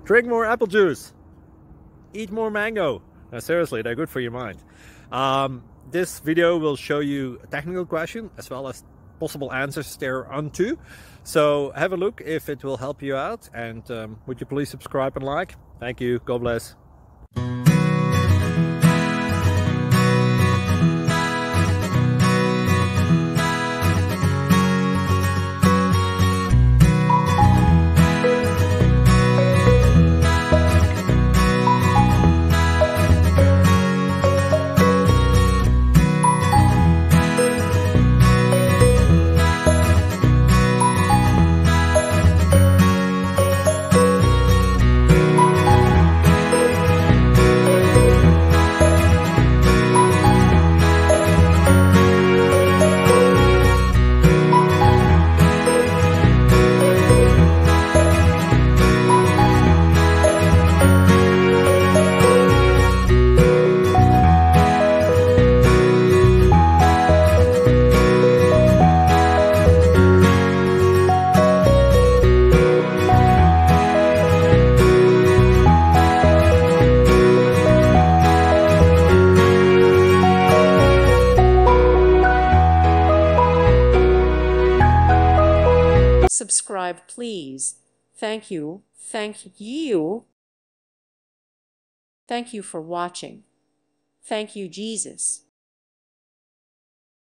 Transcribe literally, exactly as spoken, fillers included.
Drink more apple juice. Eat more mango. No, seriously, they're good for your mind. Um, this video will show you a technical question as well as possible answers thereunto. So have a look if it will help you out, and um, would you please subscribe and like? Thank you. God bless. Subscribe, please. Thank you. Thank you. Thank you for watching. Thank you, Jesus.